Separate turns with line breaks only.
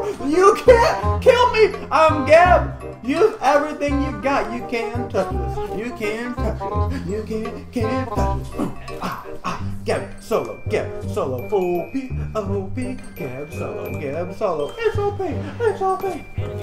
You can't kill me. I'm Gab. Use everything you got. You can't touch this. You can't touch this. You can't touch this. Gab solo. Gab solo. O-P, O-P. Gab solo. Gab solo. It's OP. It's OP.